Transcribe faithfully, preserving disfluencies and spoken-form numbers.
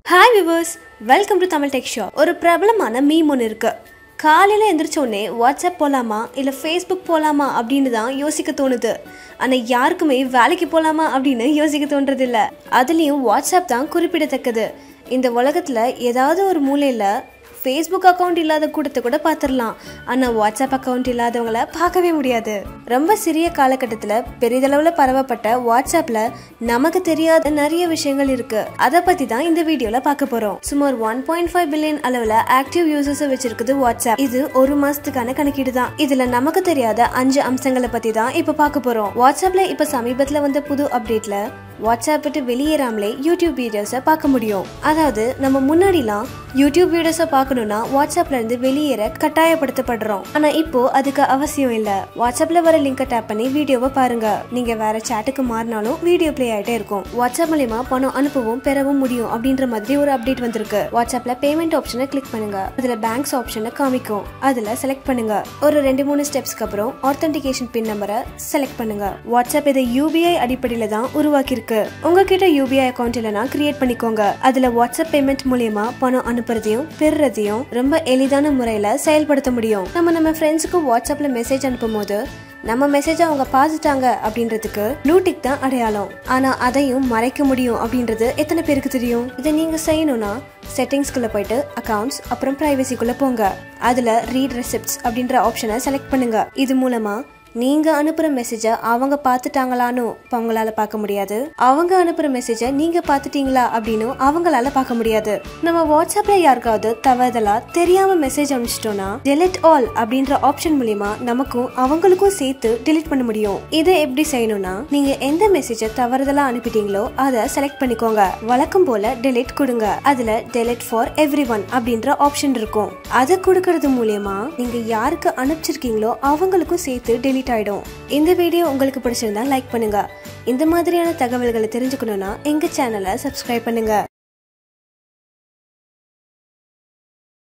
Hi viewers, welcome to Tamil Tech Shop. ஒரு பிரபலமான meme ஒன்று இருக்கு. காலையில எந்திரிச்ச உடனே வாட்ஸ்அப் போலாமா இல்ல ஃபேஸ்புக் போலாமா அப்படின்னு தான் யோசிக்க தோணுது. ஆனா யாருக்குமே வேலைக்கு போலாமா அப்படின்னு யோசிக்க தோன்றது இல்ல. அதுலயும் வாட்ஸ்அப் தான் குறிப்பிடத்தக்கது. இந்த உலகத்துல ஏதாவது ஒரு மூலையில Facebook அக்கவுண்ட் இல்லாத கூட்டத்தை கூட பார்த்துடலாம். ஆனால் வாட்ஸ்அப் அக்கவுண்ட் இல்லாதவங்கள பார்க்கவே முடியாது. ரொம்ப சிறிய காலகட்டத்தில் பெரிதளவில் பரவப்பட்ட வாட்ஸ்அப்பில் நமக்கு தெரியாத நிறைய விஷயங்கள் இருக்கு. அதை பற்றி தான் இந்த வீடியோவில் பார்க்க போகிறோம். சுமார் ஒன் பாயிண்ட் ஃபைவ் பில்லியன் அளவில் ஆக்டிவ் யூசர்ஸை வச்சிருக்குது வாட்ஸ்அப். இது ஒரு மாசத்துக்கான கணக்கீடு தான். இதில் நமக்கு தெரியாத அஞ்சு அம்சங்களை பற்றி தான் இப்போ பார்க்க போகிறோம். வாட்ஸ்அப்பில் இப்போ சமீபத்தில் வந்த புது அப்டேட்ல வாட்ஸ்அப் விட்டு வெளியேறாமலே யூடியூப் வீடியோஸை பார்க்க முடியும். அதாவது நம்ம முன்னாடிலாம் யூடியூப் வீடியோஸை பார்க்கணும்னா வாட்ஸ்அப்ல இருந்து வெளியேற கட்டாயப்படுத்தப்படுறோம். ஆனா இப்போ அதுக்கு அவசியம் இல்ல. வாட்ஸ்அப்ல வர லிங்கை டேப் பண்ணி வீடியோவை பாருங்க. நீங்க வேற சாட்டுக்கு மாறினாலும் வீடியோ பிளே ஆயிட்டே இருக்கும். வாட்ஸ்அப் மூலமா பணம் அனுப்பவும் பெறவும் முடியும் அப்படின்ற மாதிரி ஒரு அப்டேட் வந்திருக்கு. வாட்ஸ்அப்ல பேமெண்ட் ஆப்ஷனை கிளிக் பண்ணுங்க. அதுல பேங்க்ஸ் ஆப்ஷனை காமிக்கும். அதுல செலக்ட் பண்ணுங்க. ஒரு ரெண்டு மூணு ஸ்டெப்ஸ்க்கு அப்புறம் ஆத்தென்டிகேஷன் பின் நம்பரை செலக்ட் பண்ணுங்க. வாட்ஸ்அப் இதை யூபிஐ அடிப்படையில தான் உருவாக்கி இருக்கு. உங்ககிட்ட யூபிஐ அக்கவுண்ட் இல்லனா கிரியேட் பண்ணிக்கோங்க. அதுல வாட்ஸ்அப் பேமெண்ட் மூலமா பணம் அனுப்புறதையும் பெறுறதையும் ரொம்ப எளிதான முறையில செயல்படுத்த முடியும். நம்ம நம்ம ஃப்ரெண்ட்ஸுக்கு வாட்ஸ்அப்ல மெசேஜ் அனுப்பும் போது நம்ம மெசேஜ் அவங்க பார்த்துட்டாங்க அப்படின்றதுக்கு ப்ளூ டிக் தான் அடையாளம். ஆனா அதையும் மறைக்க முடியும் அப்படின்றது எத்தனை பேருக்கு தெரியும்? இதை நீங்க செய்யணும்னா செட்டிங்ஸ்குள்ள போயிட்டு அக்கவுண்ட்ஸ் அப்புறம் பிரைவசிக்குள்ள போங்க. அதுல ரீட் ரெசிப்ட்ஸ் அப்படின்ற ஆப்ஷனை செலக்ட் பண்ணுங்க. இது மூலமா நீங்க அனுப்புற மெசேஜ அவங்க பார்த்துட்டாங்களான்னு அவங்களால பார்க்க முடியாது. அவங்க அனுப்புற மெசேஜ நீங்க பார்த்துட்டீங்களா அப்படின்னு அவங்களால பார்க்க முடியாது. நம்ம வாட்ஸ்அப்ல யாருக்காவது தவறுதலா தெரியாம மெசேஜ் அனுப்பிச்சிட்டோம்னா டெலிட் ஆல் அப்படின்ற ஆப்ஷன் மூலமா நமக்கும் அவங்களுக்கும் சேர்த்து டெலிட் பண்ண முடியும். இதை எப்படி செய்யணும்னா நீங்க எந்த மெசேஜ தவறுதலா அனுப்பிட்டீங்களோ அதை செலக்ட் பண்ணிக்கோங்க. வழக்கம் போல டெலிட் கொடுங்க. அதுல டெலிட் ஃபார் எவ்ரி ஒன் அப்படின்ற ஆப்ஷன் இருக்கும். அதை கொடுக்கறது மூலமா நீங்க யாருக்கு அனுப்பிச்சிருக்கீங்களோ அவங்களுக்கும் சேர்த்து டெலிட் ஆயிடும். இந்த வீடியோ உங்களுக்கு பிடிச்சிருந்தா லைக் பண்ணுங்க. இந்த மாதிரியான தகவல்களை தெரிஞ்சுக்கணும்னா எங்க சேனலை சப்ஸ்கிரைப் பண்ணுங்க.